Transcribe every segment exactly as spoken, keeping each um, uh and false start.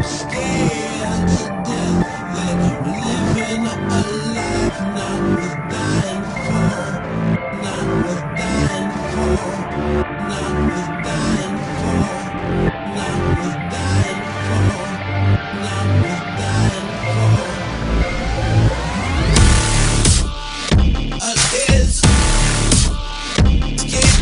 scared to death that you're living a life not worth dying for, not worth dying for, not worth dying for, not worth dying for, not worth dying for. A is scared.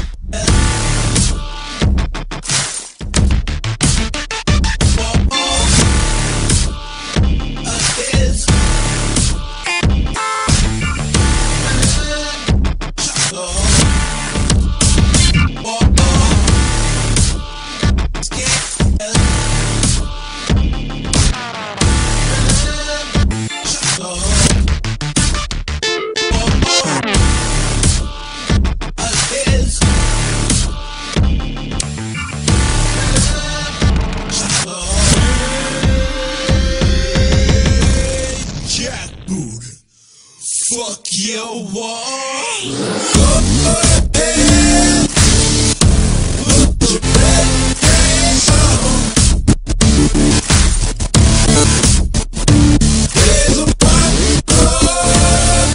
Fuck your wall. Go ahead. Put your best face on. There's a party going.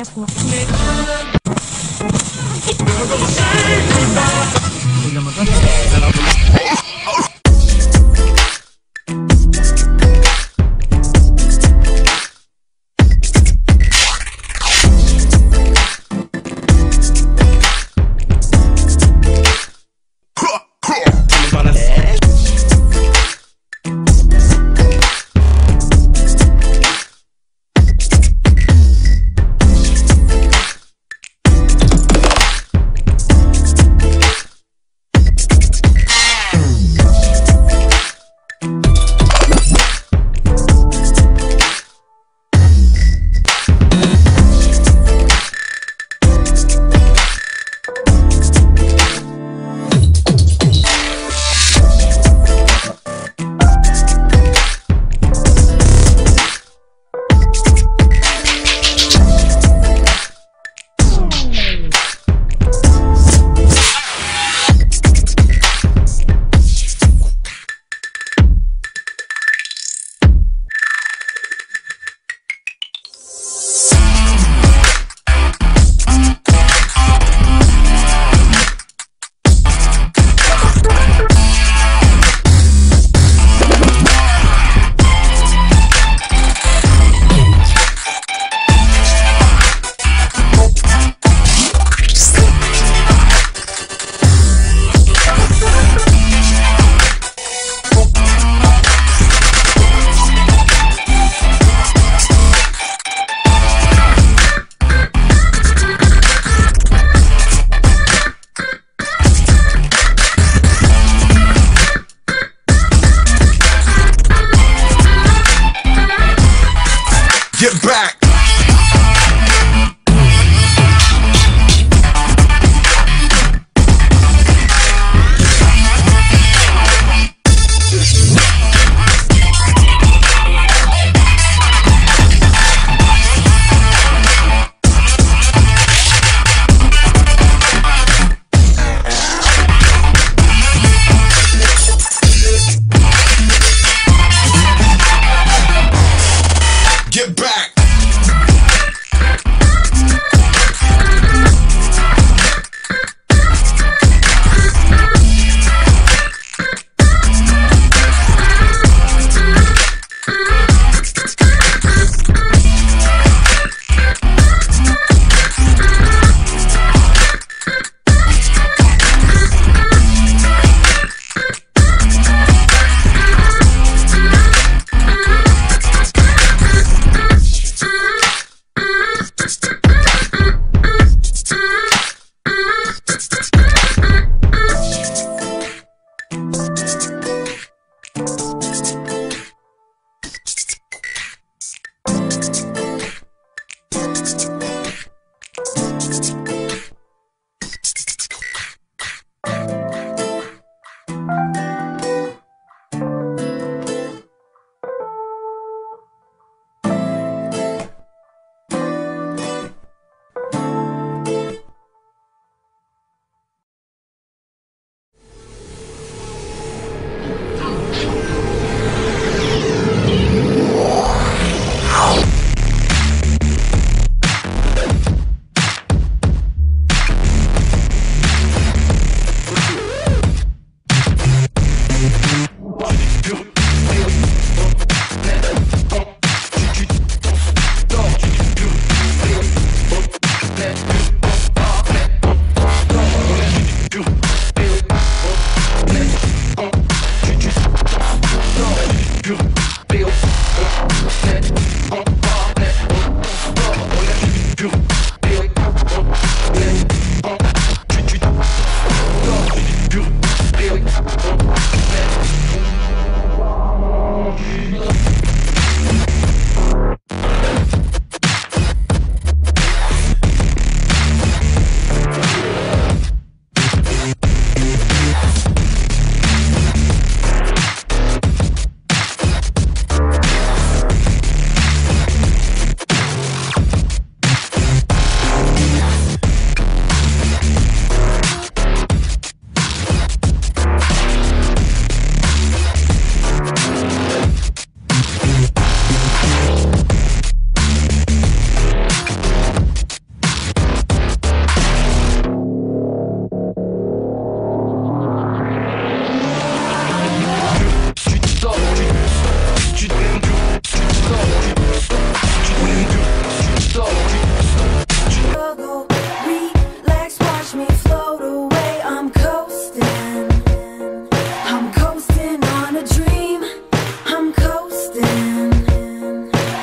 Yes, po.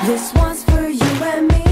This one's for you and me.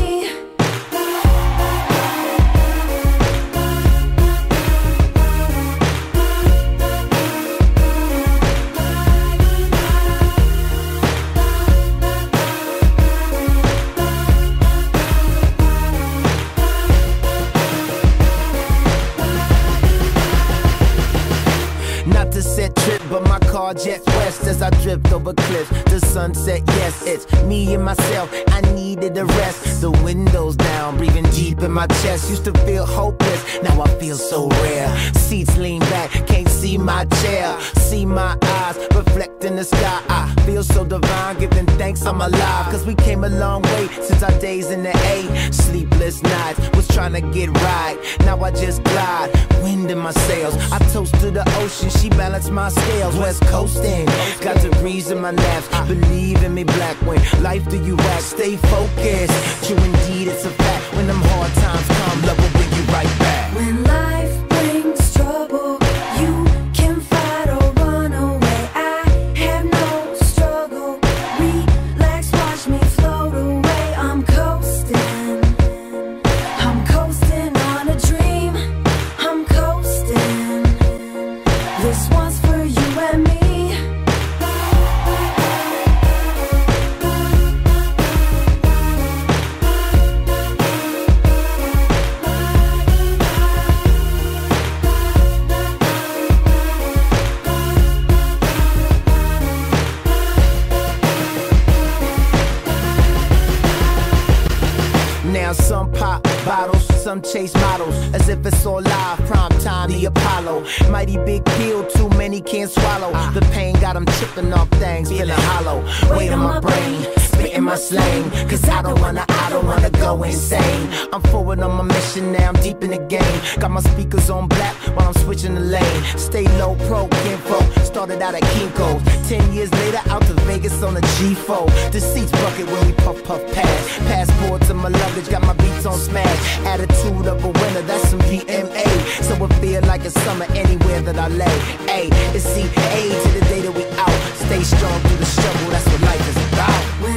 Not to set trip, but my car jets west as I drift over cliffs. The sunset, yes, it's me and myself. I needed a rest. The windows down, breathing deep in my chest. Used to feel hopeless, now I feel so rare. Seats lean back, can't see my chair. See my eyes reflect in the sky. I feel so divine, giving thanks I'm alive. Cause we came a long way since our days in the A. Sleepless nights, was trying to get right. Now I just glide, wind in my sails. I toast to the ocean, she balanced my scales. West coasting, got degrees in my naps. Believe in me, black, when life do you act. Stay focused, true indeed it's a fact. When them hard times come, love will bring you right back. When life brings trouble, you can fight or run away. I have no struggle, relax, watch me float away. I'm coasting, I'm coasting on a dream. I'm coasting, this one's for you and me. Now some pop bottles, some chase models, as if it's all live, prime time, the Apollo. Mighty big pill, too many can't swallow. The pain got them tripping off things, feeling hollow. Weight on my brain, spitting my slang. Cause I don't wanna, I don't wanna go insane. I'm forward on my mission now, I'm deep in the game. Got my speakers on black while I'm switching the lane. Stay low, pro, info, started out at Kinko's. Ten years later, out to Vegas on a G four. The seats bucket when we puff, puff, pass. Passport to my luggage, got my beats on smash. Attitude of a winner, that's some D M A. So it feel like it's summer anywhere that I lay. A, it's C A to the day that we out. Stay strong through the struggle, that's what life is about.